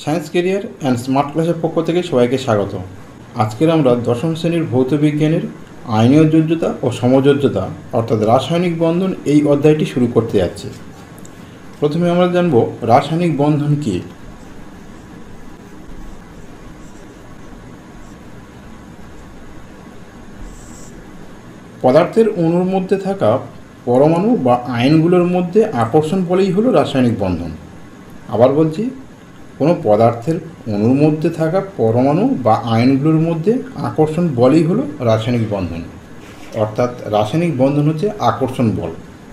Science career and smart ক্লাসের পক্ষ থেকে সবাইকে স্বাগত। আজকের আমরা দশম শ্রেণীর ভৌত বিজ্ঞানের আয়নীয় যোজ্যতা ও সমযোজ্যতা অর্থাৎ রাসায়নিক বন্ধন এই অধ্যায়টি শুরু করতে যাচ্ছি। প্রথমে আমরা জানব রাসায়নিক বন্ধন কী। পদার্থের অণুর মধ্যে থাকা পরমাণু বা আয়নগুলোর মধ্যে আকর্ষণ বলেই হলো রাসায়নিক বন্ধন। আবার বলছি, কোনো পদার্থের অণুর মধ্যে থাকা পরমাণু বা আয়নগুলোর মধ্যে আকর্ষণ বলই হলো রাসায়নিক বন্ধন। অর্থাৎ রাসায়নিক বন্ধন হচ্ছে আকর্ষণ বল।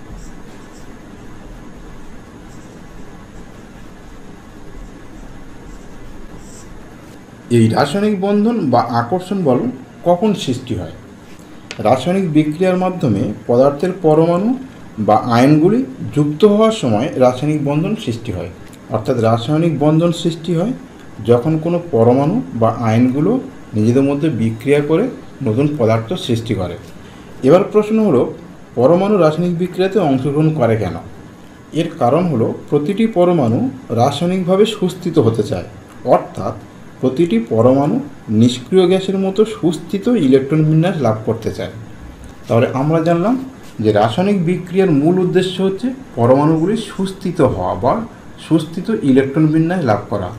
এই রাসায়নিক বন্ধন বা আকর্ষণ বল কখন সৃষ্টি হয়? রাসায়নিক বিক্রিয়ার মাধ্যমে পদার্থের পরমাণু বা আয়নগুলি যুক্ত হওয়ার সময় রাসায়নিক বন্ধন সৃষ্টি হয়। অর্থাৎ রাসায়নিক বন্ধন সৃষ্টি হয় যখন কোনো পরমাণু বা আয়নগুলো নিজেদের মধ্যে বিক্রিয়া করে নতুন পদার্থ সৃষ্টি করে। এবার প্রশ্ন হলো, পরমাণু রাসায়নিক বিক্রিয়াতে অংশগ্রহণ করে কেন? এর কারণ হলো, প্রতিটি পরমাণু রাসায়নিকভাবে সুস্থিত হতে চায়। অর্থাৎ প্রতিটি পরমাণু নিষ্ক্রিয় গ্যাসের মতো সুস্থিত ইলেকট্রন বিন্যাস লাভ করতে চায়। তাহলে আমরা জানলাম যে রাসায়নিক বিক্রিয়ার মূল উদ্দেশ্য হচ্ছে পরমাণুগুলি সুস্থিত হওয়া বা সুস্থিত ইলেকট্রন বিন্যাস লাভ করা।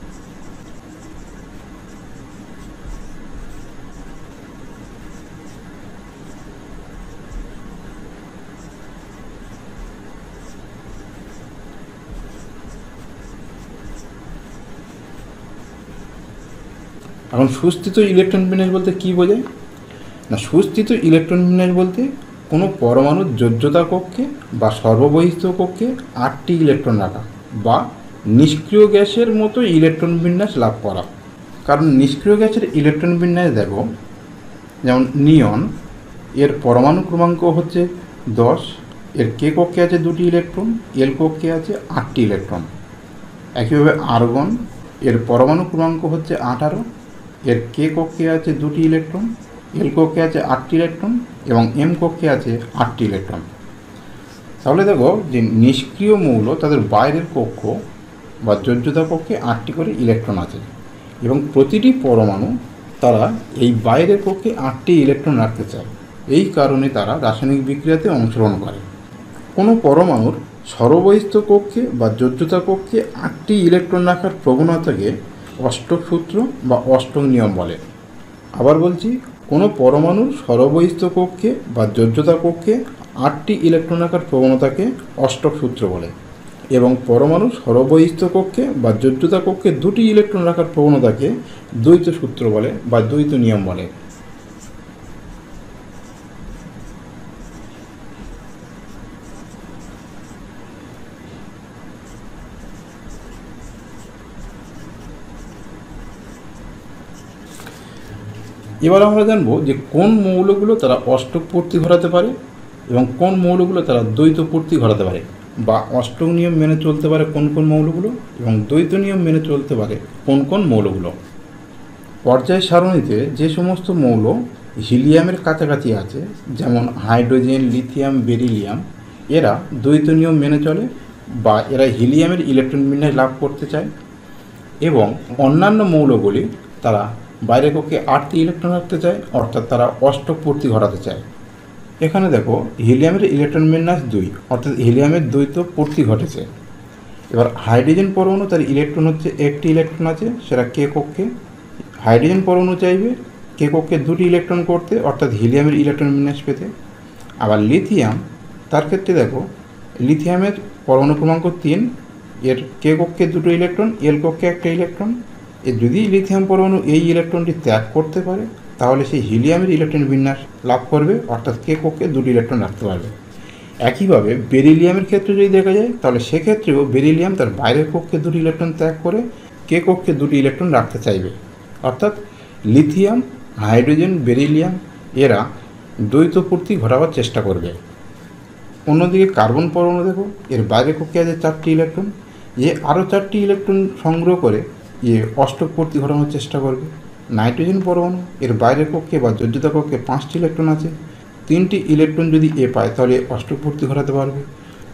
এখন সুস্থিত ইলেকট্রন বিন্যাস বলতে কী বোঝায় না, সুস্থিত ইলেকট্রন বিন্যাস বলতে কোনো পরমাণুর যোজ্যতা কক্ষে বা সর্ববহিস্থ কক্ষে 8টি ইলেকট্রন রাখা বা নিষ্ক্রিয় গ্যাসের মতো ইলেকট্রন বিন্যাস লাভ করা। কারণ নিষ্ক্রিয় গ্যাসের ইলেকট্রন বিন্যাস দেখো, যেমন নিয়ন, এর পরমাণু ক্রমাঙ্ক হচ্ছে 10, এর কে কক্ষে আছে 2টি ইলেকট্রন, এল কক্ষে আছে 8টি ইলেকট্রন। একইভাবে আর্গন, এর পরমাণু ক্রমাঙ্ক হচ্ছে 18, এর কে কক্ষে আছে 2টি ইলেকট্রন, এল কক্ষে আছে 8টি ইলেকট্রন এবং এম কক্ষে আছে 8টি ইলেকট্রন। তাহলে দেখো যে নিষ্ক্রিয় মৌল তাদের বাইরের কক্ষ বা যোজ্যতা কক্ষে 8টি করে ইলেকট্রন আছে এবং প্রতিটি পরমাণু তারা এই বাইরের কক্ষে 8টি ইলেকট্রন রাখতে চায়। এই কারণে তারা রাসায়নিক বিক্রিয়াতে অংশগ্রহণ করে। কোনো পরমাণুর সর্ববহিস্থ কক্ষে বা যোজ্যতা কক্ষে 8টি ইলেকট্রন রাখার প্রবণতাকে অষ্টক সূত্র বা অষ্টক নিয়ম বলে। আবার বলছি, কোনো পরমাণুর সর্ববহিস্থ কক্ষে বা যোজ্যতা কক্ষে 8টি ইলেকট্রন রাখার প্রবণতাকে অষ্টক সূত্র বলে এবং পরমাণুর সর্ববহিস্থ কক্ষে বা যোজ্যতা কক্ষে 2টি ইলেকট্রন রাখার প্রবণতাকে দ্বৈত সূত্র বলে বা দ্বৈত নিয়ম বলে। এবার আমরা জানবো যে কোন মৌলগুলো তারা অষ্টক পূর্তি ঘটাতে পারে এবং কোন মৌলগুলো তারা দ্বৈত পূর্তি ঘটাতে পারে, বা অষ্টক নিয়ম মেনে চলতে পারে কোন কোন মৌলগুলো এবং দ্বৈত নিয়ম মেনে চলতে পারে কোন কোন মৌলগুলো। পর্যায় সারণীতে যে সমস্ত মৌল হিলিয়ামের কাছাকাছি আছে, যেমন হাইড্রোজেন, লিথিয়াম, বেরিলিয়াম, এরা দ্বৈত নিয়ম মেনে চলে বা এরা হিলিয়ামের ইলেকট্রন বিন্যাস লাভ করতে চায়। এবং অন্যান্য মৌলগুলি তারা বাইরের কক্ষে 8টি ইলেকট্রন রাখতে চায়, অর্থাৎ তারা অষ্টক পূর্তি ঘটাতে চায়। এখানে দেখো হিলিয়ামের ইলেকট্রন বিন্যাস 2, অর্থাৎ হিলিয়ামের দ্বৈত পূর্তি ঘটেছে। এবার হাইড্রোজেন পরমাণু তার ইলেকট্রন হচ্ছে 1টি ইলেকট্রন আছে, সেটা কে কক্ষে। হাইড্রোজেন পরমাণু চাইবে কে কক্ষে 2টি ইলেকট্রন করতে, অর্থাৎ হিলিয়ামের ইলেকট্রন বিন্যাস পেতে। আবার লিথিয়াম, তার ক্ষেত্রে দেখো লিথিয়ামের পরমাণু ক্রমাঙ্ক 3, এর কে কক্ষে 2টো ইলেকট্রন, এল কক্ষে 1টা ইলেকট্রন। যদি লিথিয়াম পরমাণু এই ইলেকট্রনটি ত্যাগ করতে পারে তাহলে সেই হিলিয়ামের ইলেকট্রন বিন্যাস লাভ করবে, অর্থাৎ কে কক্ষে 2টি ইলেকট্রন রাখতে পারবে। একইভাবে বেরিলিয়ামের ক্ষেত্রে যদি দেখা যায় তাহলে সেক্ষেত্রেও বেরিলিয়াম তার বাইরের কক্ষে 2টি ইলেকট্রন ত্যাগ করে কে কক্ষে 2টি ইলেকট্রন রাখতে চাইবে। অর্থাৎ লিথিয়াম, হাইড্রোজেন, বেরিলিয়াম এরা দ্বৈত পূর্তি ঘটাবার চেষ্টা করবে। অন্যদিকে কার্বন পরমাণু দেখো, এর বাইরের কক্ষে আছে 4টি ইলেকট্রন, আরও 4টি ইলেকট্রন সংগ্রহ করে অষ্টক পূর্তি ঘটানোর চেষ্টা করবে। নাইট্রোজেন পরমাণু, এর বাইরের কক্ষে বা যোজ্যতা কক্ষে 5টি ইলেকট্রন আছে, 3টি ইলেকট্রন যদি পায় তাহলে অষ্টক পূর্তি ঘটাতে পারবে।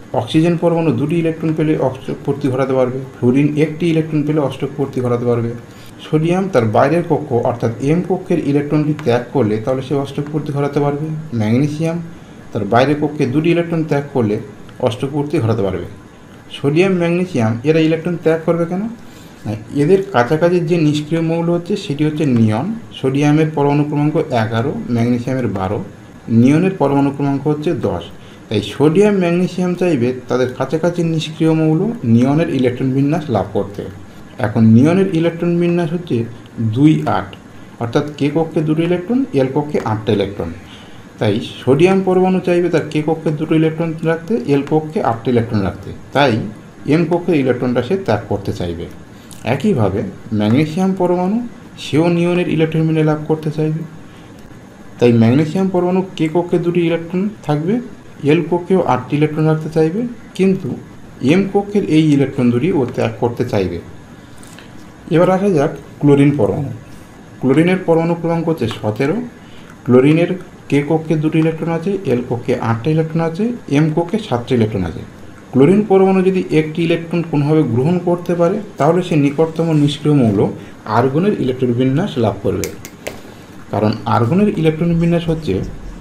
অক্সিজেন পরমাণু দুটি ইলেকট্রন পেলে অষ্টক পূর্তি ঘটাতে পারবে, ফ্লুরিন একটি ইলেকট্রন পেলে অষ্টক পূর্তি ঘটাতে পারবে। সোডিয়াম তার বাইরের কক্ষ অর্থাৎ এম কক্ষের ইলেকট্রনটি ত্যাগ করলে তাহলে সে অষ্টক পূর্তি ঘটাতে পারবে। ম্যাগনেসিয়াম তার বাইরের কক্ষে দুটি ইলেকট্রন ত্যাগ করলে অষ্টক পূর্তি ঘটাতে পারবে। সোডিয়াম ম্যাগনেসিয়াম এরা ইলেকট্রন ত্যাগ করবে কেন? এদের কাছাকাছি যে নিষ্ক্রিয় মৌল হচ্ছে সেটি হচ্ছে নিয়ন। সোডিয়ামের পরমাণু ক্রমাঙ্ক 11, ম্যাগনেসিয়ামের 12, নিয়নের পরমাণু ক্রমাঙ্ক হচ্ছে 10। তাই সোডিয়াম ম্যাগনেসিয়াম চাইবে তাদের কাছাকাছি নিষ্ক্রিয় মৌল নিয়নের ইলেকট্রন বিন্যাস লাভ করতে। এখন নিয়নের ইলেকট্রন বিন্যাস হচ্ছে 2-8, অর্থাৎ কে কক্ষে দুটো ইলেকট্রন, এল কক্ষে 8টা ইলেকট্রন। তাই সোডিয়াম পরমাণু চাইবে তার কে কক্ষে দুটো ইলেকট্রন রাখতে, এল কক্ষে 8টা ইলেকট্রন রাখতে। তাই এম কক্ষের ইলেকট্রনটা সে ত্যাগ করতে চাইবে। একইভাবে ম্যাগনেসিয়াম পরমাণু সেও নিয়নের ইলেকট্রন বিন্যাস লাভ করতে চাইবে। তাই ম্যাগনেসিয়াম পরমাণু কে কক্ষে দুটি ইলেকট্রন থাকবে, এল কক্ষেও 8টি ইলেকট্রন রাখতে চাইবে, কিন্তু এম কক্ষের এই ইলেকট্রন দুটি ও ত্যাগ করতে চাইবে। এবার আসা যাক ক্লোরিন পরমাণু। ক্লোরিনের পরমাণু ক্রমাঙ্ক হচ্ছে 17। ক্লোরিনের কে কক্ষে দুটি ইলেকট্রন আছে, এল কক্ষে 8টা ইলেকট্রন আছে, এম কক্ষে 7টা ইলেকট্রন আছে। ক্লোরিন পরমাণু যদি একটি ইলেকট্রন কোনোভাবে গ্রহণ করতে পারে তাহলে সে নিকটতম নিষ্ক্রিয় মৌল আর্গনের ইলেকট্রন বিন্যাস লাভ করবে। কারণ আর্গনের ইলেকট্রন বিন্যাস হচ্ছে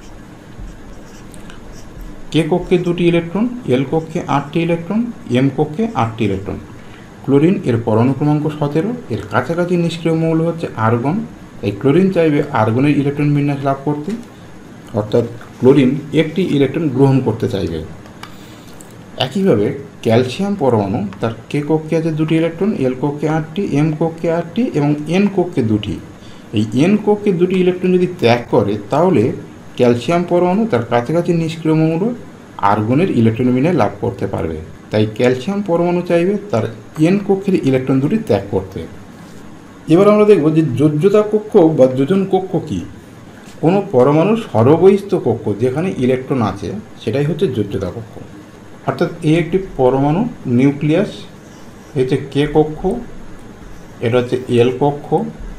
কে কক্ষে দুটি ইলেকট্রন, এল কক্ষে 8টি ইলেকট্রন, এম কক্ষে 8টি ইলেকট্রন। ক্লোরিন এর পরমাণু ক্রমাঙ্ক 17, এর কাছাকাছি নিষ্ক্রিয় মৌল হচ্ছে আর্গন। তাই ক্লোরিন চাইবে আর্গনের ইলেকট্রন বিন্যাস লাভ করতে, অর্থাৎ ক্লোরিন একটি ইলেকট্রন গ্রহণ করতে চাইবে। একইভাবে ক্যালসিয়াম পরমাণু তার কে কক্ষে আছে দুটি ইলেকট্রন, এল কক্ষে 8টি, এম কক্ষে 8টি এবং এন কক্ষে 2টি। এই এন কক্ষে দুটি ইলেকট্রন যদি ত্যাগ করে তাহলে ক্যালসিয়াম পরমাণু তার কাছাকাছি নিষ্ক্রিয় মৌল আর্গনের ইলেকট্রন বিন্যাস লাভ করতে পারবে। তাই ক্যালসিয়াম পরমাণু চাইবে তার এন কক্ষের ইলেকট্রন দুটি ত্যাগ করতে। এবার আমরা দেখব যে যোজ্যতা কক্ষ বা যোজন কক্ষ কী। কোনো পরমাণুর সর্ববহিস্থ কক্ষ যেখানে ইলেকট্রন আছে সেটাই হচ্ছে যোজ্যতা কক্ষ। অর্থাৎ এই একটি পরমাণু নিউক্লিয়াস, এই হচ্ছে কে কক্ষ, এটা হচ্ছে এল কক্ষ,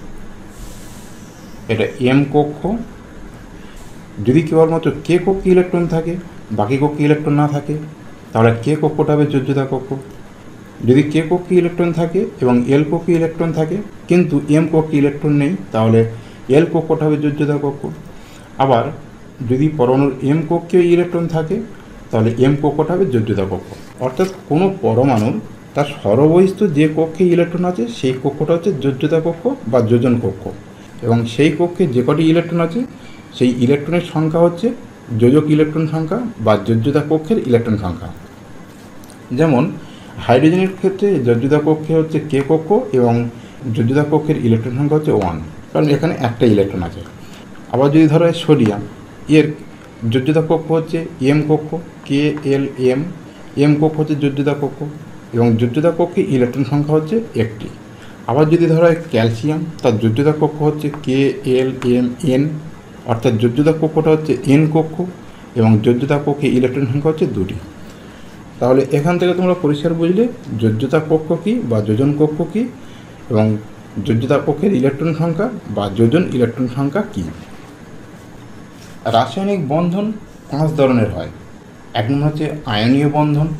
এটা এম কক্ষ। যদি কেবলমাত্র কে কক্ষে ইলেকট্রন থাকে, বাকি কক্ষে ইলেকট্রন না থাকে, তাহলে কে কক্ষটা হবে যোজ্যতা কক্ষ। যদি কে কক্ষে ইলেকট্রন থাকে এবং এল কক্ষে ইলেকট্রন থাকে কিন্তু এম কক্ষে ইলেকট্রন নেই, তাহলে এল কক্ষটা হবে যোজ্যতা কক্ষ। আবার যদি পরমাণুর এম কক্ষে ইলেকট্রন থাকে তাহলে এম কক্ষটা হবে যোজ্যতা কক্ষ। অর্থাৎ কোনো পরমাণুর তার সর্ববহিস্থ যে কক্ষে ইলেকট্রন আছে সেই কক্ষটা হচ্ছে যোজ্যতা কক্ষ বা যোজন কক্ষ, এবং সেই কক্ষে যে কটি ইলেকট্রন আছে সেই ইলেকট্রনের সংখ্যা হচ্ছে যোজক ইলেকট্রন সংখ্যা বা যোজ্যতা কক্ষের ইলেকট্রন সংখ্যা। যেমন হাইড্রোজেনের ক্ষেত্রে যোজ্যতা কক্ষে হচ্ছে কে কক্ষ এবং যোজ্যতা কক্ষের ইলেকট্রন সংখ্যা হচ্ছে 1, কারণ এখানে একটা ইলেকট্রন আছে। আবার যদি ধরো সোডিয়াম, এর যোজ্যতা কক্ষ হচ্ছে এম কক্ষ, কে এল এম, এম কক্ষ হচ্ছে যোজ্যতা কক্ষ এবং যোজ্যতা কক্ষে ইলেকট্রন সংখ্যা হচ্ছে একটি। আবার যদি ধরো ক্যালসিয়াম, তার যোজ্যতা কক্ষ হচ্ছে কে এল এম এন, অর্থাৎ যোজ্যতা কক্ষটা হচ্ছে এন কক্ষ এবং যোজ্যতা কক্ষে ইলেকট্রন সংখ্যা হচ্ছে 2টি। তাহলে এখান থেকে তোমরা পরিষ্কার বুঝলে যোজ্যতা কক্ষ কী বা যোজন কক্ষ কী এবং যোজ্যতা কক্ষের ইলেকট্রন সংখ্যা বা যোজন ইলেকট্রন সংখ্যা কী। রাসায়নিক বন্ধন 5 ধরনের হয়। এক নম্বর হচ্ছে আয়নীয় বন্ধন,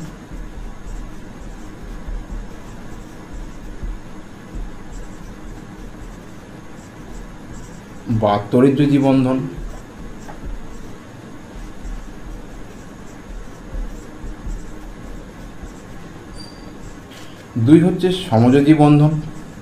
বা তড়িৎযোজী বন্ধন, 2 হচ্ছে সমযোজী বন্ধন,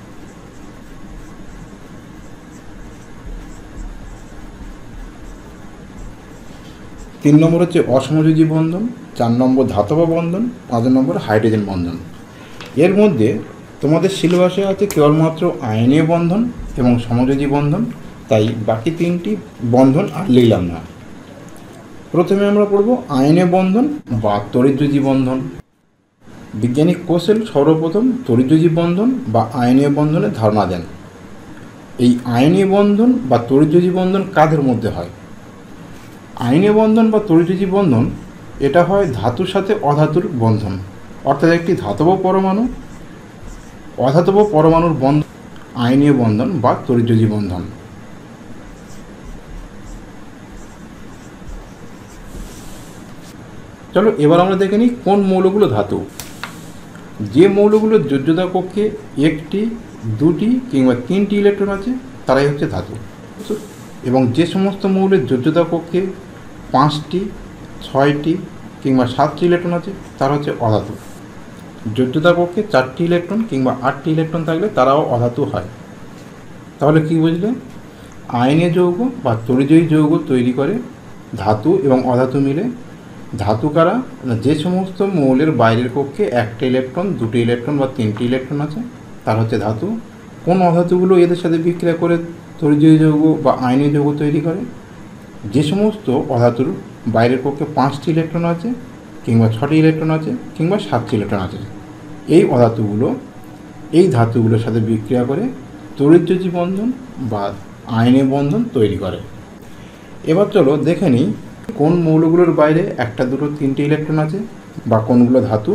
3 নম্বর হচ্ছে অসমযোজী বন্ধন, 4 নম্বর ধাতব বন্ধন, 5 নম্বর হাইড্রোজেন বন্ধন। এর মধ্যে তোমাদের সিলেবাসে আছে কেবলমাত্র আয়নীয় বন্ধন এবং সমযোজী বন্ধন, তাই বাকি 3টি বন্ধন আর লিখলাম না। প্রথমে আমরা পড়ব আয়নীয় বন্ধন বা তড়িৎযোজী বন্ধন। বিজ্ঞানী কোসেল সর্বপ্রথম তড়িৎযোজী বন্ধন বা আয়নীয় বন্ধনের ধারণা দেন। এই আয়নীয় বন্ধন বা তড়িৎযোজী বন্ধন কাদের মধ্যে হয়? আয়নীয় বন্ধন বা তড়িৎযোজী বন্ধন এটা হয় ধাতুর সাথে অধাতুর বন্ধন, অর্থাৎ একটি ধাতব পরমাণু অধাতব পরমাণুর বন্ধন আয়নীয় বন্ধন বা তড়িৎযোজী বন্ধন। চলো এবার আমরা দেখে নিই কোন মৌলগুলো ধাতু। যে মৌলগুলোর যোজ্যতা কক্ষে একটি, দুটি কিংবা তিনটি ইলেকট্রন আছে তারাই হচ্ছে ধাতু, এবং যে সমস্ত মৌলের যোজ্যতা কক্ষে 5টি, 6টি কিংবা 7টি ইলেকট্রন আছে তারা হচ্ছে অধাতু। যোজ্যতা কক্ষে 4টি ইলেকট্রন কিংবা 8টি ইলেকট্রন থাকলে তারাও অধাতু হয়। তাহলে কি বুঝলে? আয়নীয় যৌগ বা তড়িজয়ী যৌগ তৈরি করে ধাতু এবং অধাতু মিলে। ধাতু কারা? যে সমস্ত মৌলের বাইরের কক্ষে 1টা ইলেকট্রন, 2টি ইলেকট্রন বা 3টি ইলেকট্রন আছে তার হচ্ছে ধাতু। কোন অধাতুগুলো এদের সাথে বিক্রিয়া করে তড়িজয়ী যৌগ বা আয়নীয় যৌগ তৈরি করে? যে সমস্ত অধাতুর বাইরের কক্ষে 5টি ইলেকট্রন আছে কিংবা 6টি ইলেকট্রন আছে কিংবা 7টি ইলেকট্রন আছে, এই অধাতুগুলো এই ধাতুগুলোর সাথে বিক্রিয়া করে তড়িৎযোজী বন্ধন বা আয়নীয় বন্ধন তৈরি করে। এবার চলো দেখে নিই কোন মৌলগুলোর বাইরে 1টা, 2টো, 3টে ইলেকট্রন আছে বা কোনগুলো ধাতু,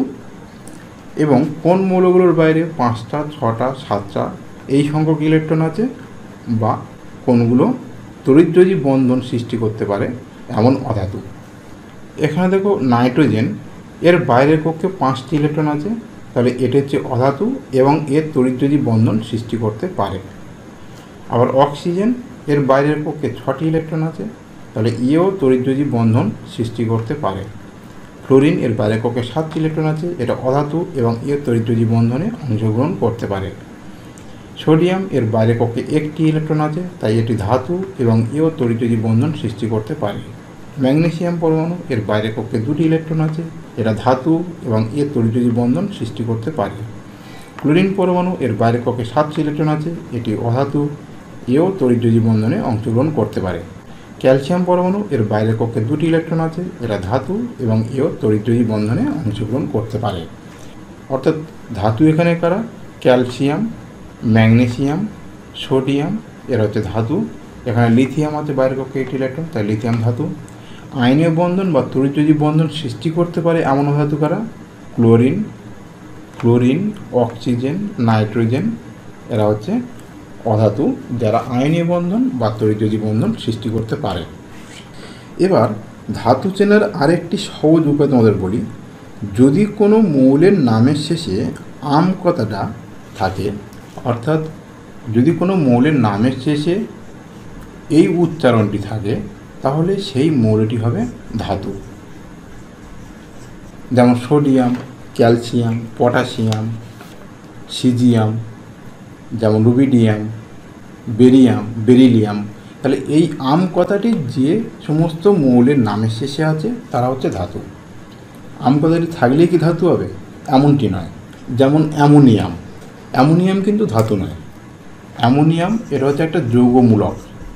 এবং কোন মৌলগুলোর বাইরে 5টা, 6টা, 7টা এই সংখ্যক ইলেকট্রন আছে বা কোনগুলো তড়িৎযোজী বন্ধন সৃষ্টি করতে পারে এমন অধাতু। এখানে দেখো নাইট্রোজেন, এর বাইরের কক্ষে 5টি ইলেকট্রন আছে, তাহলে এটি হচ্ছে অধাতু এবং এর তড়িৎযোজী বন্ধন সৃষ্টি করতে পারে। আবার অক্সিজেন, এর বাইরের কক্ষে 6টি ইলেকট্রন আছে, তাহলে এও তড়িৎযোজী বন্ধন সৃষ্টি করতে পারে। ফ্লোরিন, এর বাইরের কক্ষে 7টি ইলেকট্রন আছে, এটা অধাতু এবং এর তড়িৎযোজী বন্ধনে অংশগ্রহণ করতে পারে। সোডিয়াম, এর বাইরের কক্ষে 1টি ইলেকট্রন আছে, তাই এটি ধাতু এবং এও তড়িৎযোজী বন্ধন সৃষ্টি করতে পারে। ম্যাগনেসিয়াম পরমাণু, এর বাইরের কক্ষে 2টি ইলেকট্রন আছে, এটা ধাতু এবং এর তড়িৎযোজী বন্ধন সৃষ্টি করতে পারে। ক্লোরিন পরমাণু, এর বাইরের কক্ষে 7টি ইলেকট্রন আছে, এটি অধাতু, এও তড়িৎযোজী বন্ধনে অংশগ্রহণ করতে পারে। ক্যালসিয়াম পরমাণু, এর বাইরের কক্ষে 2টি ইলেকট্রন আছে, এরা ধাতু এবং এও তড়িৎযোজী বন্ধনে অংশগ্রহণ করতে পারে। অর্থাৎ ধাতু এখানে কারা? ক্যালসিয়াম, ম্যাগনেসিয়াম, সোডিয়াম, এরা হচ্ছে ধাতু। এখানে লিথিয়াম আছে বাইরের কক্ষে 1টি ইলেকট্রন, তাই লিথিয়াম ধাতু। আয়নীয় বন্ধন বা তড়িৎযোজী বন্ধন সৃষ্টি করতে পারে এমন ধাতু কারা? ক্লোরিন, ফ্লোরিন, অক্সিজেন, নাইট্রোজেন, এরা হচ্ছে অধাতু যারা আয়নীয় বন্ধন বা তড়িৎযোজী বন্ধন সৃষ্টি করতে পারে। এবার ধাতু চেনার আরেকটি সহজ উপায় তোমাদের বলি। যদি কোনো মৌলের নামের শেষে আম কথাটা থাকে, অর্থাৎ যদি কোনো মৌলের নামের শেষে এই উচ্চারণটি থাকে, তাহলে সেই মৌলটি হবে ধাতু। যেমন সোডিয়াম, ক্যালসিয়াম, পটাশিয়াম, সিজিয়াম, যেমন রুবিডিয়াম, বেরিয়াম, বেরিলিয়াম। তাহলে এই আম কথাটি যে সমস্ত মৌলের নামের শেষে আছে তারা হচ্ছে ধাতু। আম কথাটি থাকলেই কি ধাতু হবে? এমনটি নয়। যেমন অ্যামোনিয়াম, অ্যামোনিয়াম কিন্তু ধাতু নয়। অ্যামোনিয়াম এটা হচ্ছে একটা যৌগমূলক,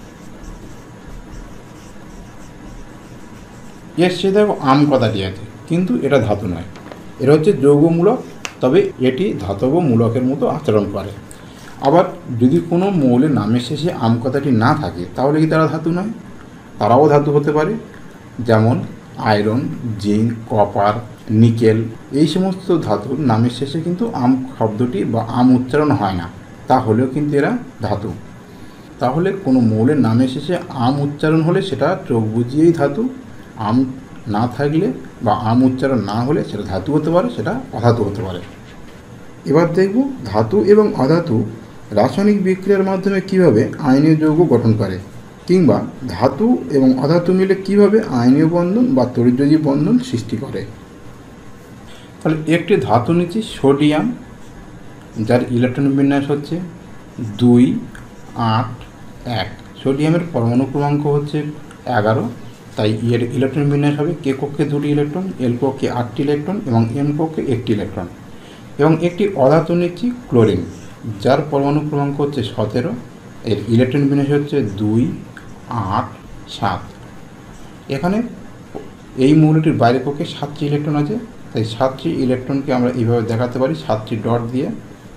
এর সাথে আম কথাটি আছে, কিন্তু এটা ধাতু নয়। এটা হচ্ছে যৌগমূলক, তবে এটি ধাতব মূলকের মতো আচরণ করে। আবার যদি কোনো মৌলের নামের শেষে আম কথাটি না থাকে, তাহলে কি তারা ধাতু নয়? তারাও ধাতু হতে পারে। যেমন আয়রন, জিঙ্ক, কপার, নিকেল, এই সমস্ত ধাতুর নামের শেষে কিন্তু আম শব্দটি বা আম উচ্চারণ হয় না, তাহলেও কিন্তু এরা ধাতু। তাহলে কোনো মৌলের নামের শেষে আম উচ্চারণ হলে সেটা চোখ বুঝিয়েই ধাতু, আম না থাকলে বা আম উচ্চারণ না হলে সেটা ধাতু হতে পারে, সেটা অধাতু হতে পারে। এবার দেখব ধাতু এবং অধাতু রাসায়নিক বিক্রিয়ার মাধ্যমে কিভাবে আয়নীয় যৌগ গঠন করে, কিংবা ধাতু এবং অধাতু মিলে কিভাবে আয়নীয় বন্ধন বা তড়িৎযোজী বন্ধন সৃষ্টি করে। তাহলে একটি ধাতু নিচ্ছি সোডিয়াম, যার ইলেকট্রন বিন্যাস হচ্ছে 2, 8, 1। সোডিয়ামের পরমাণু ক্রমাঙ্ক হচ্ছে 11, তাই এর ইলেকট্রন বিন্যাস হবে কে কক্ষে 2টি ইলেকট্রন, এল কক্ষে 8টি ইলেকট্রন এবং এম কক্ষে 1টি ইলেকট্রন। এবং একটি অধাতু নিচ্ছি ক্লোরিন, যার পরমাণু ক্রমাঙ্ক হচ্ছে 17, এর ইলেকট্রন বিন্যাস হচ্ছে 2, 8, 7। এখানে এই মৌলটির বাইরের কক্ষে 7টি ইলেকট্রন আছে, তাই 7টি ইলেকট্রনকে আমরা এইভাবে দেখাতে পারি 7টি ডট দিয়ে।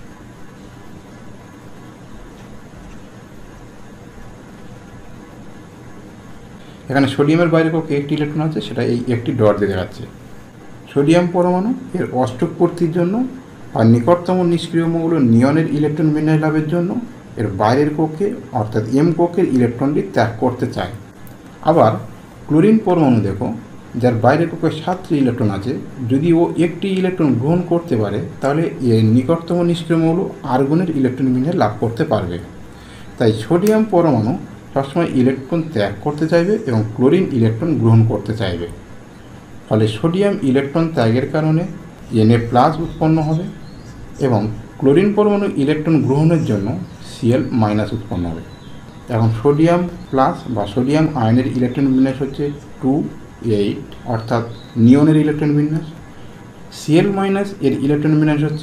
এখানে সোডিয়ামের বাইরের কক্ষে 1টি ইলেকট্রন আছে, সেটা এই একটি ডট দিয়ে দেখাচ্ছে। সোডিয়াম পরমাণু এর অষ্টকপূর্তির জন্য আর নিকটতম নিষ্ক্রিয় মৌল নিয়নের ইলেকট্রন বিন্যাস লাভের জন্য এর বাইরের কক্ষে অর্থাৎ এম কক্ষের ইলেকট্রনটি ত্যাগ করতে চায়। আবার ক্লোরিন পরমাণু দেখো, যার বাইরের কক্ষে 7টি ইলেকট্রন আছে, যদি ও একটি ইলেকট্রন গ্রহণ করতে পারে তাহলে এর নিকটতম নিষ্ক্রিয় মৌল আর্গনের ইলেকট্রন বিন্যাস লাভ করতে পারবে। তাই সোডিয়াম পরমাণু সবসময় ইলেকট্রন ত্যাগ করতে চাইবে এবং ক্লোরিন ইলেকট্রন গ্রহণ করতে চাইবে। ফলে সোডিয়াম ইলেকট্রন ত্যাগের কারণে Na+ উৎপন্ন হবে এবং ক্লোরিন পরমাণু ইলেকট্রন গ্রহণের জন্য Cl- উৎপন্ন হবে। এখন সোডিয়াম প্লাস বা সোডিয়াম আয়নের ইলেকট্রন বিন্যাস হচ্ছে 2,8 অর্থাৎ নিয়নের ইলেকট্রন বিন্যাস। Cl- এর ইলেকট্রন বিন্যাস হচ্ছে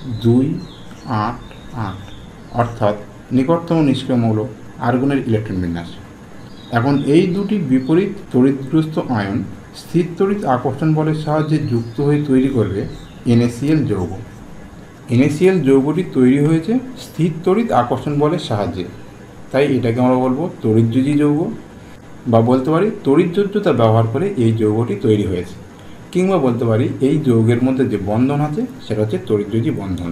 2,8,8 অর্থাৎ নিকটতম নিষ্ক্রিয় মৌল আর্গনের ইলেকট্রন বিন্যাস। এখন এই দুটি বিপরীত তড়িৎগ্রস্ত আয়ন স্থির তড়িৎ আকর্ষণ বলের সাহায্যে যুক্ত হয়ে তৈরি করবে NaCl যৌগ। NaCl যৌগটি তৈরি হয়েছে স্থির তড়িৎ আকর্ষণ বলের সাহায্যে, তাই এটাকে আমরা বলবো তড়িৎযোজী যৌগ, বা বলতে পারি তড়িৎযোজ্যতা ব্যবহার করে এই যৌগটি তৈরি হয়েছে, কিংবা বলতে পারি এই যৌগের মধ্যে যে বন্ধন আছে সেটা হচ্ছে তড়িৎযোজী বন্ধন।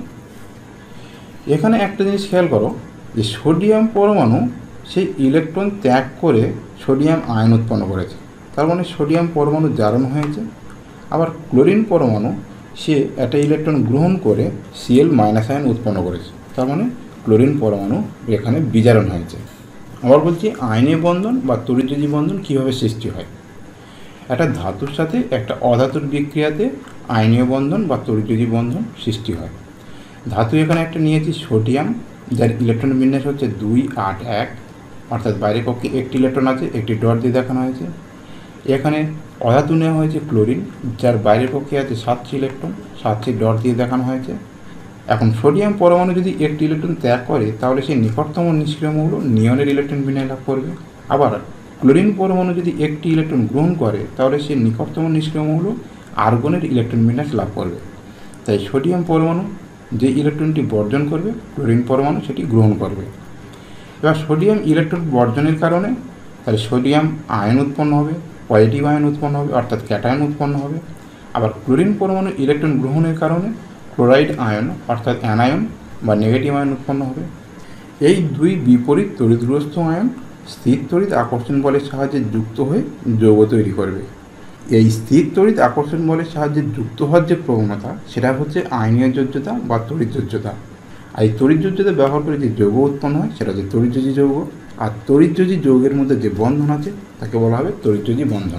এখানে একটা জিনিস খেয়াল করো যে সোডিয়াম পরমাণু সেই ইলেকট্রন ত্যাগ করে সোডিয়াম আয়ন উৎপন্ন করেছে, তার মানে সোডিয়াম পরমাণু জারণ হয়েছে। আবার ক্লোরিন পরমাণু সে একটা ইলেকট্রন গ্রহণ করে Cl- আয়ন উৎপন্ন করেছে, তার মানে ক্লোরিন পরমাণু এখানে বিজারণ হয়েছে। আবার বলছি আয়নীয় বন্ধন বা তড়িৎযোজী বন্ধন কীভাবে সৃষ্টি হয়। একটা ধাতুর সাথে একটা অধাতুর বিক্রিয়াতে আয়নীয় বন্ধন বা তড়িৎযোজী বন্ধন সৃষ্টি হয়। ধাতু এখানে একটা নিয়েছি সোডিয়াম, যার ইলেকট্রন বিন্যাস হচ্ছে 2,8,1 অর্থাৎ বাইরের কক্ষে একটি ইলেকট্রন আছে, একটি ডট দিয়ে দেখানো হয়েছে। এখানে অধাতু নেওয়া হয়েছে ক্লোরিন, যার বাইরের কক্ষে আছে 7টি ইলেকট্রন, 7টি ডট দিয়ে দেখানো হয়েছে। এখন সোডিয়াম পরমাণু যদি একটি ইলেকট্রন ত্যাগ করে তাহলে সেই নিকটতম নিষ্ক্রিয় মৌল নিয়নের ইলেকট্রন বিন্যাস লাভ করবে। আবার ক্লোরিন পরমাণু যদি একটি ইলেকট্রন গ্রহণ করে তাহলে সেই নিকটতম নিষ্ক্রিয় মৌল আর্গনের ইলেকট্রন বিন্যাস লাভ করবে। তাই সোডিয়াম পরমাণু যে ইলেকট্রনটি বর্জন করবে ক্লোরিন পরমাণু সেটি গ্রহণ করবে। এবার সোডিয়াম ইলেকট্রন বর্জনের কারণে তাহলে সোডিয়াম আয়ন উৎপন্ন হবে, পজিটিভ আয়ন উৎপন্ন হবে অর্থাৎ ক্যাটায়ন উৎপন্ন হবে। আবার ক্লোরিন পরমাণু ইলেকট্রন গ্রহণের কারণে ক্লোরাইড আয়ন অর্থাৎ অ্যানায়ন বা নেগেটিভ আয়ন উৎপন্ন হবে। এই দুই বিপরীত তড়িৎগ্রস্ত আয়ন স্থির তড়িৎ আকর্ষণ বলের সাহায্যে যুক্ত হয়ে যৌগ তৈরি করবে। এই স্থির তড়িৎ আকর্ষণ বলের সাহায্যে যুক্ত হওয়ার যে প্রবণতা সেটা হচ্ছে আয়নীয় যোজ্যতা বা তড়িৎযোজ্যতা। আর এই তড়িৎযোজ্যতা ব্যবহার করে যে যৌগ উৎপন্ন হয় সেটা হচ্ছে তড়িৎযোজী যৌগ। আর তড়িৎযোজী যৌগের মধ্যে যে বন্ধন আছে তাকে বলা হবে তড়িৎযোজী বন্ধন।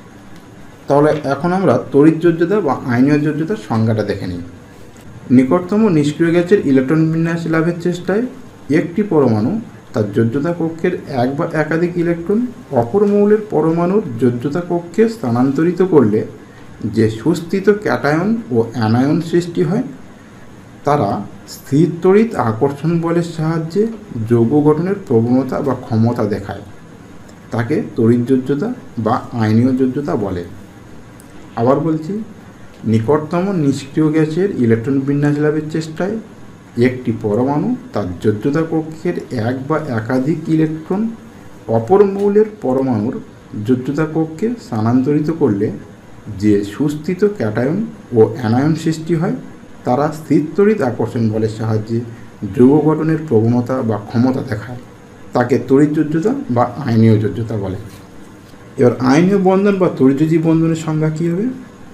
তাহলে এখন আমরা তড়িৎযোজ্যতা বা আয়নীয় যোজ্যতার সংজ্ঞাটা দেখে নিই। নিকটতম নিষ্ক্রিয় গ্যাসের ইলেকট্রন বিন্যাস লাভের চেষ্টায় একটি পরমাণু তার যোজ্যতা কক্ষের এক বা একাধিক ইলেকট্রন অপর মৌলের পরমাণুর যোজ্যতা কক্ষে স্থানান্তরিত করলে যে সুস্থিত ক্যাটায়ন ও অ্যানায়ন সৃষ্টি হয় তারা স্থির তড়িৎ আকর্ষণ বলের সাহায্যে যৌগ গঠনের প্রবণতা বা ক্ষমতা দেখায়, তাকে তড়িৎযোজ্যতা বা আয়নীয় যোজ্যতা বলে। আবার বলছি, নিকটতম নিষ্ক্রিয় গ্যাসের ইলেকট্রন বিন্যাস লাভের চেষ্টায় একটি পরমাণু তার যোজ্যতা কক্ষের এক বা একাধিক ইলেকট্রন অপর মৌলের পরমাণুর যোজ্যতা কক্ষে স্থানান্তরিত করলে যে সুস্থিত ক্যাটায়ন ও অ্যানায়ন সৃষ্টি হয় তারা স্থির তড়িৎ আকর্ষণ বলের সাহায্যে যৌগ গঠনের প্রবণতা বা ক্ষমতা দেখায়, তাকে তড়িৎযোজ্যতা বা আয়নীয় যোজ্যতা বলে। এবার আয়নীয় বন্ধন বা তড়িৎযোজী বন্ধনের সংজ্ঞা কী হবে।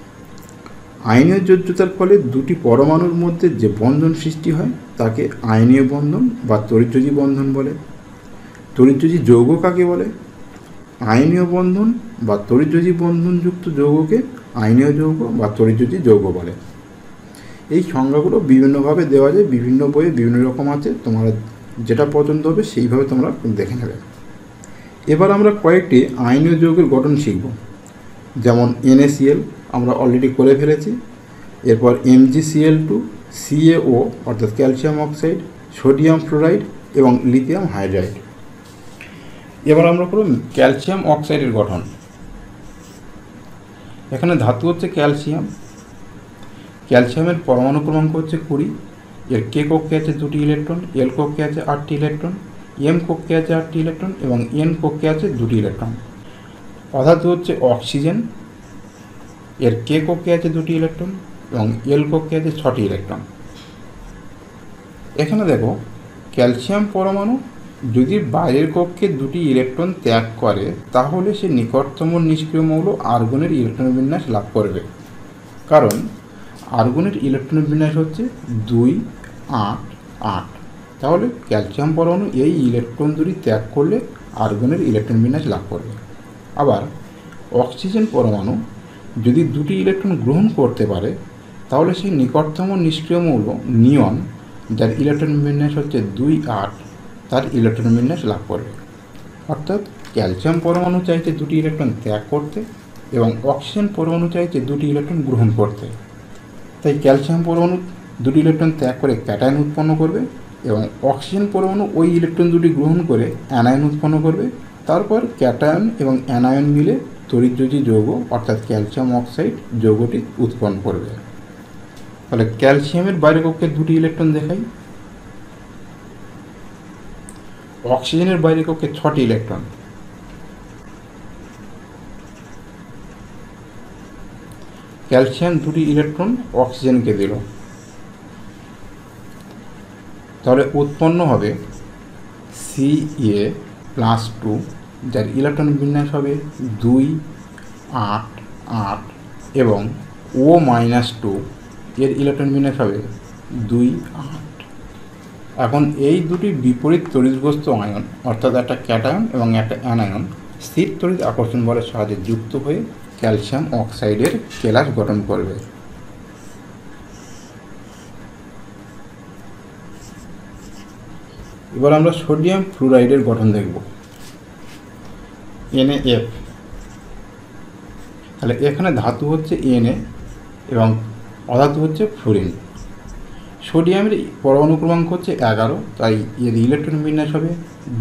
আয়নীয় যোজ্যতার ফলে দুটি পরমাণুর মধ্যে যে বন্ধন সৃষ্টি হয় তাকে আয়নীয় বন্ধন বা তড়িৎযোজী বন্ধন বলে। তড়িৎযোজী যৌগ কাকে বলে? আয়নীয় বন্ধন বা তড়িৎযোজী বন্ধনযুক্ত যৌগকে আয়নীয় যৌগ বা তড়িৎযোজী যৌগ বলে। এই সংজ্ঞাগুলো বিভিন্নভাবে দেওয়া যায়, বিভিন্ন বইয়ে বিভিন্ন রকম আছে, তোমরা যেটা পছন্দ হবে সেইভাবে তোমরা দেখে নেবে। এবার আমরা কয়েকটি আয়নীয় যৌগের গঠন শিখব, যেমন NaCl আমরা অলরেডি করে ফেলেছি। এরপর MgCl2, CaO অর্থাৎ ক্যালসিয়াম অক্সাইড, সোডিয়াম ফ্লোরাইড এবং লিথিয়াম হাইড্রাইড। এবার আমরা করব ক্যালসিয়াম অক্সাইডের গঠন। এখানে ধাতু হচ্ছে ক্যালসিয়াম। ক্যালসিয়ামের পরমাণু ক্রমাঙ্ক হচ্ছে 20। এর K কক্ষে আছে 2টি ইলেকট্রন, L কক্ষে আছে 8টি ইলেকট্রন, M কক্ষে আছে 8টি ইলেকট্রন এবং N কক্ষে আছে 2টি ইলেকট্রন। অধাতু হচ্ছে অক্সিজেন। এর K কক্ষে আছে 2টি ইলেকট্রন এবং L কক্ষে আছে 6টি ইলেকট্রন। এখানে দেখো ক্যালসিয়াম পরমাণু যদি বাইরের কক্ষে দুটি ইলেকট্রন ত্যাগ করে তাহলে সে নিকটতম নিষ্ক্রিয় মৌল আর্গনের ইলেকট্রন বিন্যাস লাভ করবে, কারণ আর্গনের ইলেকট্রন বিন্যাস হচ্ছে 2-8-8। তাহলে ক্যালসিয়াম পরমাণু এই ইলেকট্রন দুটি ত্যাগ করলে আর্গনের ইলেকট্রন বিন্যাস লাভ করবে। আবার অক্সিজেন পরমাণু যদি দুটি ইলেকট্রন গ্রহণ করতে পারে তাহলে সেই নিকটতম নিষ্ক্রিয় মৌল নিয়ন, যার ইলেকট্রন বিন্যাস হচ্ছে 2-8, তার ইলেকট্রন বিন্যাস লাভ করবে। অর্থাৎ ক্যালসিয়াম পরমাণু চাইছে দুটি ইলেকট্রন ত্যাগ করতে এবং অক্সিজেন পরমাণু চাইছে দুটি ইলেকট্রন গ্রহণ করতে। তাই ক্যালসিয়াম পরমাণু দুটি ইলেকট্রন ত্যাগ করে ক্যাটায়ন উৎপন্ন করবে এবং অক্সিজেন পরমাণু ওই ইলেকট্রন দুটি গ্রহণ করে অ্যানায়ন উৎপন্ন করবে। তারপর ক্যাটায়ন এবং অ্যানায়ন মিলে তড়িৎযোজী যৌগ অর্থাৎ ক্যালসিয়াম অক্সাইড যৌগটি উৎপন্ন করবে। তাহলে ক্যালসিয়ামের বাইরের কক্ষে দুটি ইলেকট্রন দেখাই। অক্সিজেনের বাইরের কক্ষে 6টি ইলেকট্রন। ক্যালসিয়াম দুটি ইলেকট্রন অক্সিজেনকে দিল, তাহলে উৎপন্ন হবে Ca+2, যার ইলেকট্রন বিন্যাস হবে 2-8-8 এবং O-2, এর ইলেকট্রন বিন্যাস হবে 2-8। এখন এই দুটি বিপরীত তড়িৎগ্রস্ত আয়ন অর্থাৎ একটা ক্যাটায়ন এবং একটা অ্যানায়ন স্থির তড়িৎ আকর্ষণ বলের সাহায্যে যুক্ত হয়ে ক্যালসিয়াম অক্সাইডের কেলাস গঠন করবে। এবার আমরা সোডিয়াম ফ্লুরাইডের গঠন দেখব। NaF। তাহলে এখানে ধাতু হচ্ছে Na এবং অধাতু হচ্ছে ফ্লুরিন। সোডিয়ামের পরমাণু ক্রমাঙ্ক হচ্ছে 11, তাই এর ইলেকট্রন বিন্যাস হবে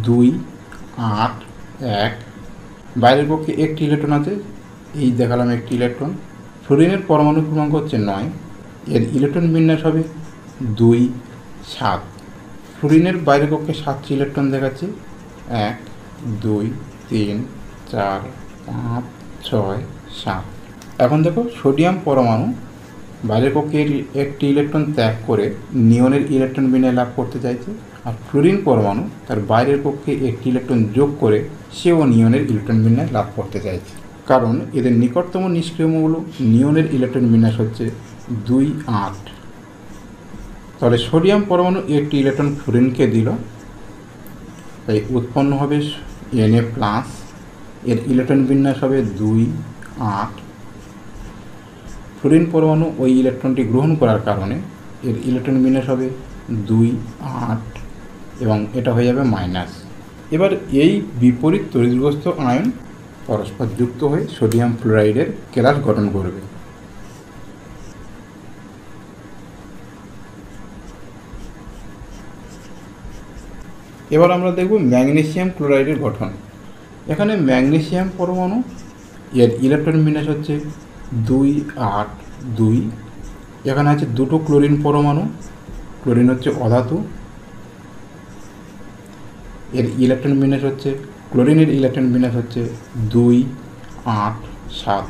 2-8-1। বাইরের পক্ষে একটি ইলেকট্রন আছে, এই দেখালাম একটি ইলেকট্রন। ফ্লুরিনের পরমাণু ক্রমাঙ্ক হচ্ছে 9, এর ইলেকট্রন বিন্যাস হবে 2-7। ফ্লুরিনের বাইরের পক্ষে 7টি ইলেকট্রন দেখাচ্ছে, 1, 2, 3, 4, 5, 6, 7। এখন দেখো সোডিয়াম পরমাণু বাইরের কক্ষে একটি ইলেকট্রন ত্যাগ করে নিয়নের ইলেকট্রন বিন্যাস লাভ করতে চাইছে, আর ফ্লুরিন পরমাণু তার বাইরের কক্ষে একটি ইলেকট্রন যোগ করে সেও নিয়নের ইলেকট্রন বিন্যাস লাভ করতে চাইছে, কারণ এদের নিকটতম নিষ্ক্রিয় মৌল নিয়নের ইলেকট্রন বিন্যাস হচ্ছে 2-8। তাহলে সোডিয়াম পরমাণু একটি ইলেকট্রন ফ্লুরিনকে দিল, তাই উৎপন্ন হবে Na+, এর ইলেকট্রন বিন্যাস হবে 2-8। ফ্লুরিন পরমাণু ওই ইলেকট্রনটি গ্রহণ করার কারণে এর ইলেকট্রন বিন্যাস হবে 2-8 এবং এটা হয়ে যাবে মাইনাস। এবার এই বিপরীত তড়িৎগ্রস্ত আয়ন পরস্পর যুক্ত হয়ে সোডিয়াম ফ্লুরাইডের কেলাস গঠন করবে। এবার আমরা দেখব ম্যাগনেসিয়াম ক্লোরাইডের গঠন। এখানে ম্যাগনেসিয়াম পরমাণু এর ইলেকট্রন বিন্যাস হচ্ছে 2-8-2। এখানে আছে দুটো ক্লোরিন পরমাণু, ক্লোরিন হচ্ছে অধাতু, এর ইলেকট্রন বিন্যাস হচ্ছে ক্লোরিনের ইলেকট্রন বিন্যাস হচ্ছে 2-8-7।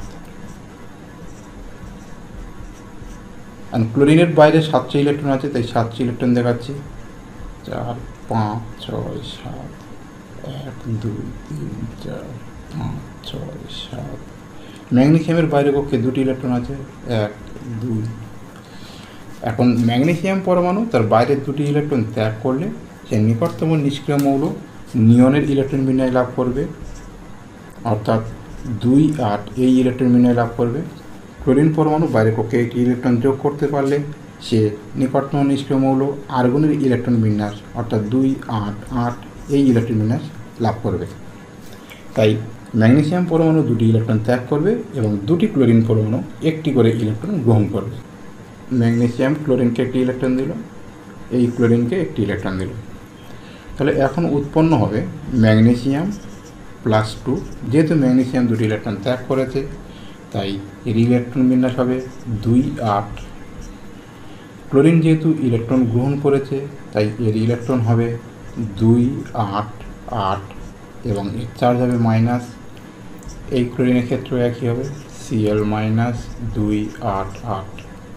আর ক্লোরিনের বাইরে 7টি ইলেকট্রন আছে, তাই 7টি ইলেকট্রন দেখাচ্ছি, 4, 5, 6, 7, 1, 2, 3, 4, 5, 6, 7। ম্যাগনেসিয়ামের বাইরে কক্ষে দুটি ইলেকট্রন আছে, 1, 2। এখন ম্যাগনেসিয়াম পরমাণু তার বাইরের দুটি ইলেকট্রন ত্যাগ করলে সে নিকটতম নিষ্ক্রিয় মৌল নিয়নের ইলেকট্রন বিন্যাস লাভ করবে, অর্থাৎ 2-8 এই ইলেকট্রন বিন্যাস লাভ করবে। ক্লোরিন পরমাণু বাইরের কক্ষে একটি ইলেকট্রন যোগ করতে পারলে সে নিকটতম নিষ্ক্রিয় মৌল আর্গনের ইলেকট্রন বিন্যাস অর্থাৎ 2-8-8 এই ইলেকট্রন বিন্যাস লাভ করবে। তাই ম্যাগনেসিয়াম পরমাণু দুটি ইলেকট্রন ত্যাগ করবে এবং দুটি ক্লোরিন পরমাণু একটি করে ইলেকট্রন গ্রহণ করবে। ম্যাগনেসিয়াম ক্লোরিনকে একটি ইলেকট্রন দিল, এই ক্লোরিনকে একটি ইলেকট্রন দিল। তাহলে এখন উৎপন্ন হবে ম্যাগনেসিয়াম+2। যেহেতু ম্যাগনেসিয়াম দুটি ইলেকট্রন ত্যাগ করেছে তাই এর ইলেকট্রন বিন্যাস হবে 2-8। ক্লোরিন যেহেতু ইলেকট্রন গ্রহণ করেছে তাই এর ইলেকট্রন হবে 2-8-8 এবং এর চার্জ হবে মাইনাস। এই ক্লোরিনের ক্ষেত্রে একই হবে, Cl-2-8-8।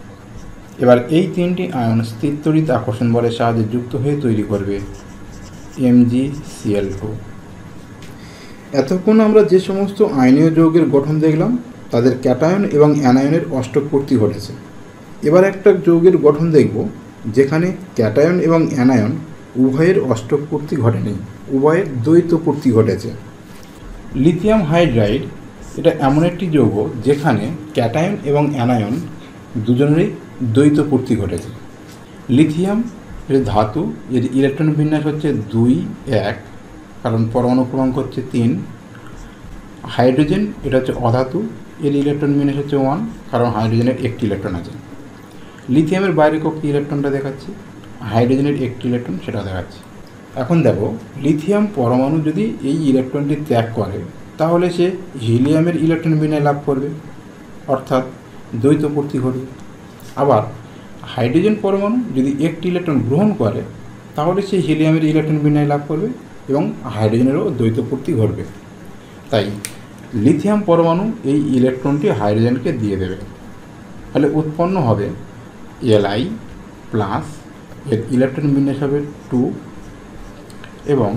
এবার এই তিনটি আয়ন স্থির তড়িৎ আকর্ষণ বলের সাহায্যে যুক্ত হয়ে তৈরি করবে MgCl2। এতক্ষণ আমরা যে সমস্ত আয়নীয় যৌগের গঠন দেখলাম তাদের ক্যাটায়ন এবং অ্যানায়নের অষ্টক পূর্তি ঘটেছে। এবার একটা যৌগের গঠন দেখব যেখানে ক্যাটায়ন এবং অ্যানায়ন উভয়ের অষ্টক পূর্তি ঘটেনি, উভয়ের দ্বৈত পূর্তি ঘটেছে। লিথিয়াম হাইড্রাইড এটা এমন একটি যৌগ যেখানে ক্যাটায়ন এবং অ্যানায়ন দুজনেরই দ্বৈত পূর্তি ঘটেছে। লিথিয়াম এর ধাতু, এর ইলেকট্রন বিন্যাস হচ্ছে 2, 1, কারণ পরমাণু ক্রমাঙ্ক হচ্ছে 3। হাইড্রোজেন এটা হচ্ছে অধাতু, এর ইলেকট্রন বিন্যাস হচ্ছে 1, কারণ হাইড্রোজেনের একটি ইলেকট্রন আছে। লিথিয়ামের বাইরে কক্ষে ইলেকট্রনটা দেখাচ্ছি, হাইড্রোজেনের একটি ইলেকট্রন সেটা দেখাচ্ছি। এখন দেখো লিথিয়াম পরমাণু যদি এই ইলেকট্রনটি ত্যাগ করে তাহলে সে হিলিয়ামের ইলেকট্রন বিন্যাস লাভ করবে, অর্থাৎ দ্বৈত পূর্তি ঘটবে। আবার হাইড্রোজেন পরমাণু যদি একটি ইলেকট্রন গ্রহণ করে তাহলে সে হিলিয়ামের ইলেকট্রন বিন্যাস লাভ করবে এবং হাইড্রোজেনেরও দ্বৈত পূর্তি ঘটবে। তাই লিথিয়াম পরমাণু এই ইলেকট্রনটি হাইড্রোজেনকে দিয়ে দেবে, ফলে উৎপন্ন হবে Li+, এর ইলেকট্রন বিন্যাস হবে 2 এবং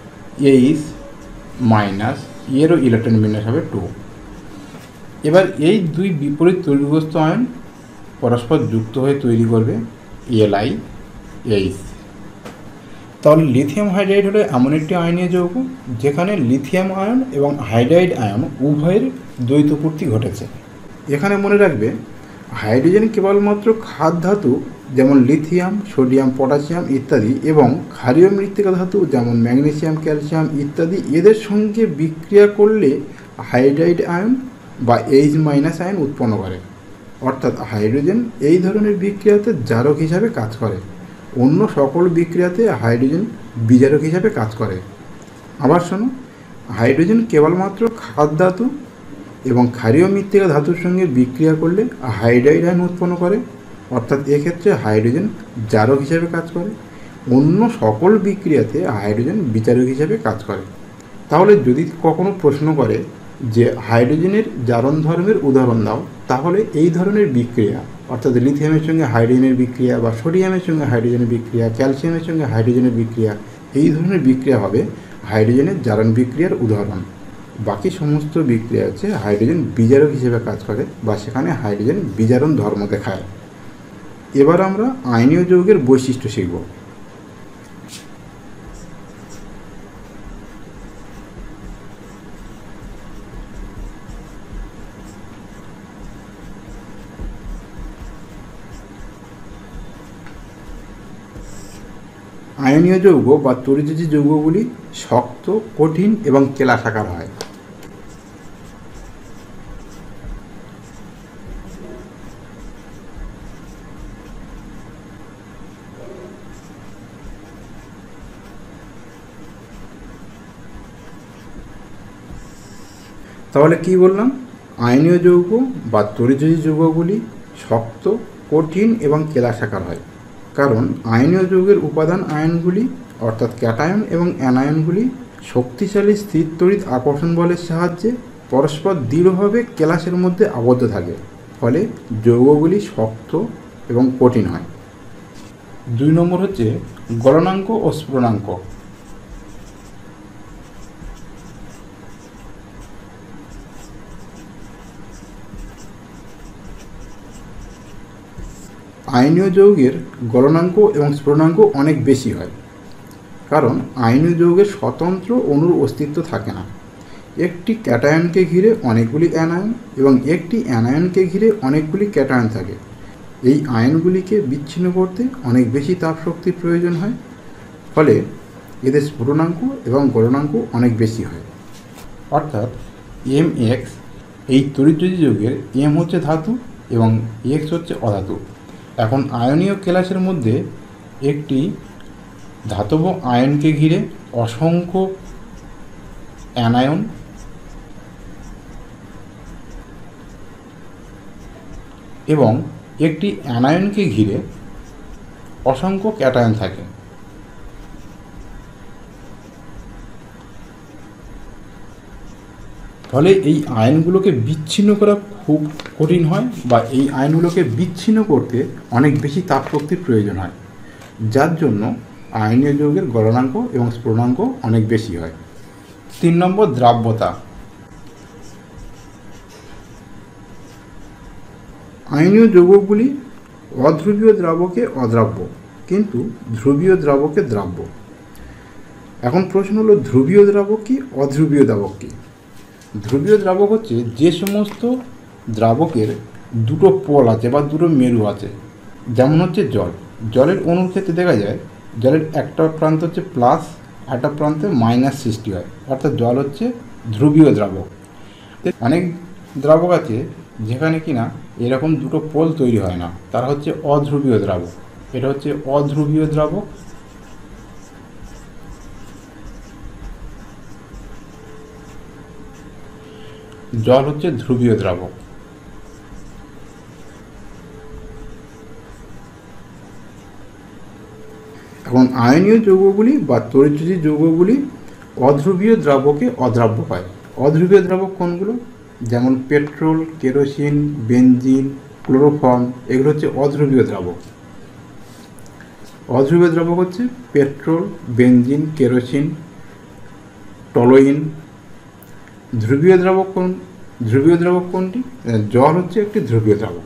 H- এরও ইলেকট্রন বিন্যাস হবে 2। এবার এই দুই বিপরীত তড়িৎগ্রস্ত আয়ন পরস্পর যুক্ত হয়ে তৈরি করবে Li-H। তাহলে লিথিয়াম হাইড্রাইড হলো এমন একটি আয়নীয় যৌগ যেখানে লিথিয়াম আয়ন এবং হাইড্রাইড আয়ন উভয়ের দ্বৈত পূর্তি ঘটেছে। এখানে মনে রাখবে হাইড্রোজেন কেবলমাত্র খাদ ধাতু যেমন লিথিয়াম, সোডিয়াম, পটাশিয়াম ইত্যাদি এবং ক্ষারীয় মৃত্তিকা ধাতু যেমন ম্যাগনেসিয়াম, ক্যালসিয়াম ইত্যাদি এদের সঙ্গে বিক্রিয়া করলে হাইড্রাইড আয়ন বা H- আয়ন উৎপন্ন করে, অর্থাৎ হাইড্রোজেন এই ধরনের বিক্রিয়াতে জারক হিসাবে কাজ করে। অন্য সকল বিক্রিয়াতে হাইড্রোজেন বিজারক হিসাবে কাজ করে। আবার শোনো, হাইড্রোজেন কেবলমাত্র খাদ ধাতু এবং ক্ষারীয় মৃত্তিকা ধাতুর সঙ্গে বিক্রিয়া করলে হাইড্রাইড আয়ন উৎপন্ন করে, অর্থাৎ এক্ষেত্রে হাইড্রোজেন জারক হিসাবে কাজ করে। অন্য সকল বিক্রিয়াতে হাইড্রোজেন বিচারক হিসাবে কাজ করে। তাহলে যদি কখনো প্রশ্ন করে যে হাইড্রোজেনের জারণ ধর্মের উদাহরণ দাও, তাহলে এই ধরনের বিক্রিয়া অর্থাৎ লিথিয়ামের সঙ্গে হাইড্রোজেনের বিক্রিয়া বা সোডিয়ামের সঙ্গে হাইড্রোজেনের বিক্রিয়া, ক্যালসিয়ামের সঙ্গে হাইড্রোজেনের বিক্রিয়া, এই ধরনের বিক্রিয়া হবে হাইড্রোজেনের জারণ বিক্রিয়ার উদাহরণ। বাকি সমস্ত বিক্রিয়া হচ্ছে হাইড্রোজেন বিজারক হিসেবে কাজ করে বা সেখানে হাইড্রোজেন বিজারণ ধর্ম দেখায়। এবার আমরা আয়নীয় যৌগের বৈশিষ্ট্য শিখব। আয়নীয় যৌগ বা তড়িৎযোজী যৌগগুলি শক্ত, কঠিন এবং কেলাসাকার হয়। তাহলে কি বললাম? আয়নীয় যৌগ বা তড়িৎযোজী যৌগগুলি শক্ত, কঠিন এবং কেলাসাকার হয়, কারণ আয়নীয় যৌগের উপাদান আয়নগুলি অর্থাৎ ক্যাটায়ন এবং অ্যানায়নগুলি শক্তিশালী স্থির তড়িৎ আকর্ষণ বলের সাহায্যে পরস্পর দৃঢ়ভাবে কেলাসের মধ্যে আবদ্ধ থাকে, ফলে যৌগগুলি শক্ত এবং কঠিন হয়। 2 নম্বর হচ্ছে গলনাঙ্ক ও স্ফুটনাঙ্ক। আয়নীয় যৌগের গলনাঙ্ক এবং স্ফুটনাঙ্ক অনেক বেশি হয়, কারণ আয়নীয় যৌগের স্বতন্ত্র অণুর অস্তিত্ব থাকে না। একটি ক্যাটায়নকে ঘিরে অনেকগুলি অ্যানায়ন এবং একটি অ্যানায়নকে ঘিরে অনেকগুলি ক্যাটায়ন থাকে। এই আয়নগুলিকে বিচ্ছিন্ন করতে অনেক বেশি তাপশক্তির প্রয়োজন হয়, ফলে এদের স্ফুটনাঙ্ক এবং গলনাঙ্ক অনেক বেশি হয়। অর্থাৎ mx এই তড়িৎযোজী যৌগের m হচ্ছে ধাতু এবং x হচ্ছে অধাতু। এখন আয়নীয় কেলাসের মধ্যে একটি ধাতব আয়নকে ঘিরে অসংখ্য অ্যানায়ন এবং একটি অ্যানায়নকে ঘিরে অসংখ্য ক্যাটায়ন থাকে। ফলে এই আয়নগুলোকে বিচ্ছিন্ন করা খুব কঠিন হয় বা এই আয়নগুলোকে বিচ্ছিন্ন করতে অনেক বেশি তাপশক্তির প্রয়োজন হয়, যার জন্য আয়নীয় যৌগের গলনাঙ্ক এবং স্ফুটনাঙ্ক অনেক বেশি হয়। 3 নম্বর দ্রাব্যতা। আয়নীয় যৌগগুলি অধ্রুবীয় দ্রাবকে অদ্রাব্য, কিন্তু ধ্রুবীয় দ্রাবকে দ্রাব্য। এখন প্রশ্ন হলো, ধ্রুবীয় দ্রাবক কি, অধ্রুবীয় দ্রাবক কি? ধ্রুবীয় দ্রাবক হচ্ছে যে সমস্ত দ্রাবকের দুটো পোল আছে বা দুটো মেরু আছে, যেমন হচ্ছে জল। জলের অণুর ক্ষেত্রে দেখা যায় জলের একটা প্রান্ত হচ্ছে প্লাস, একটা প্রান্তে মাইনাস সৃষ্টি হয়, অর্থাৎ জল হচ্ছে ধ্রুবীয় দ্রাবক। অনেক দ্রাবক আছে যেখানে কিনা এরকম দুটো পোল তৈরি হয় না, তারা হচ্ছে অধ্রুবীয় দ্রাবক। এটা হচ্ছে অধ্রুবীয় দ্রাবক। জল হচ্ছে ধ্রুবীয় দ্রাবক। এখন আয়নীয় যৌগগুলি বা তড়িৎযোজী যৌগগুলি অধ্রুবীয় দ্রাবকে অদ্রাব্য হয়। অধ্রুবীয় দ্রাবক কোনগুলো? যেমন পেট্রোল, কেরোসিন, বেনজিন, ক্লোরোফর্ম, এগুলো হচ্ছে অধ্রুবীয় দ্রাবক। অধ্রুবীয় দ্রাবক হচ্ছে পেট্রোল, বেনজিন, কেরোসিন, টলোইন। ধ্রুবীয় দ্রাবক ধ্রুবীয় দ্রাবক কোনটি? জল হচ্ছে একটি ধ্রুবীয় দ্রাবক।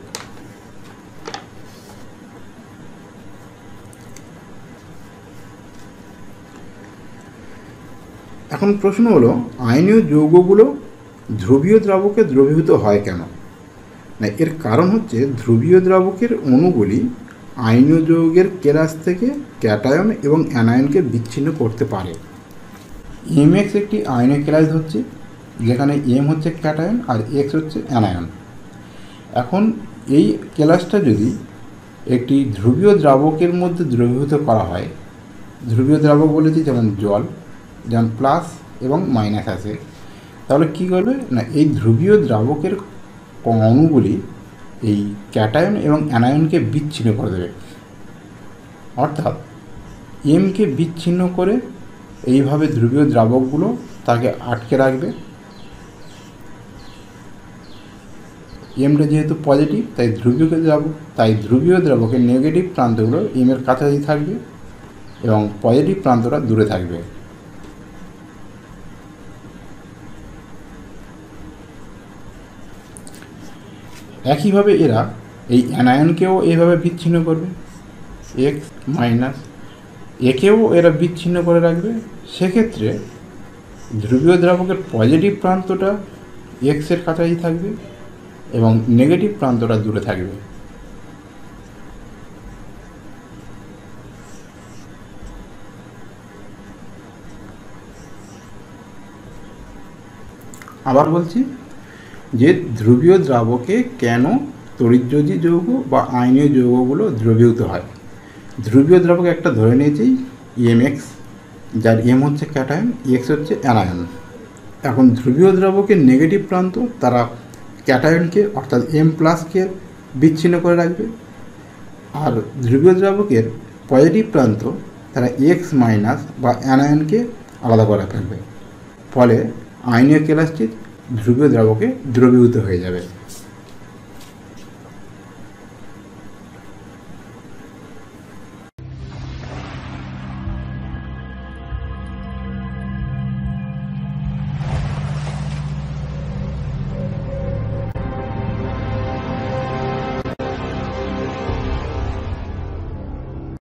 এখন প্রশ্ন হলো, আয়নীয় যৌগগুলো ধ্রুবীয় দ্রাবকে দ্রবীভূত হয় কেন? না, এর কারণ হচ্ছে ধ্রুবীয় দ্রাবকের অণুগুলি আয়নীয় যৌগের কেলাস থেকে ক্যাটায়ন এবং অ্যানায়নকে বিচ্ছিন্ন করতে পারে। এমএক্স একটি আয়নীয় কেলাস হচ্ছে, যেখানে এম হচ্ছে ক্যাটায়ন আর এক্স হচ্ছে অ্যানায়ন। এখন এই কেলাসটা যদি একটি ধ্রুবীয় দ্রাবকের মধ্যে দ্রবীভূত করা হয়, ধ্রুবীয় দ্রাবক বলেছি যেমন জল, যেমন প্লাস এবং মাইনাস আছে, তাহলে কী করবে না, এই ধ্রুবীয় দ্রাবকের অণুগুলি এই ক্যাটায়ন এবং অ্যানায়নকে বিচ্ছিন্ন করে দেবে। অর্থাৎ এমকে বিচ্ছিন্ন করে এইভাবে ধ্রুবীয় দ্রাবকগুলো তাকে আটকে রাখবে। এমটা যেহেতু পজিটিভ, তাই ধ্রুবীয় দ্রাবকের নেগেটিভ প্রান্তগুলো এমের কাছাকাছি থাকবে এবং পজিটিভ প্রান্তটা দূরে থাকবে। একইভাবে এরা এই অ্যানায়নকেও এইভাবে বিচ্ছিন্ন করবে, এক্স মাইনাস, একেও এরা বিচ্ছিন্ন করে রাখবে। সেক্ষেত্রে ধ্রুবীয় দ্রাবকের পজিটিভ প্রান্তটা এক্সের কাছাকাছি থাকবে এবং নেগেটিভ প্রান্তটা দূরে থাকবে। আবার বলছি যে ধ্রুবীয় দ্রাবকে কেন তড়িৎযোজী যৌগ বা আয়নীয় যৌগগুলো দ্রবীভূত হয়। ধ্রুবীয় দ্রাবকে একটা ধরে নিয়েছি এমএক্স, যার এম হচ্ছে ক্যাটায়ন, এক্স হচ্ছে অ্যানায়ন। এখন ধ্রুবীয় দ্রাবকের নেগেটিভ প্রান্ত তারা ক্যাটায়নকে অর্থাৎ এম প্লাসকে বিচ্ছিন্ন করে রাখবে, আর ধ্রুবীয় দ্রাবকের পজিটিভ প্রান্ত তারা এক্স মাইনাস বা অ্যানায়নকে আলাদা করে ফেলবে। ফলে আয়নীয় কেলাসটি ধ্রুবীয় দ্রাবকে দ্রবীভূত হয়ে যাবে।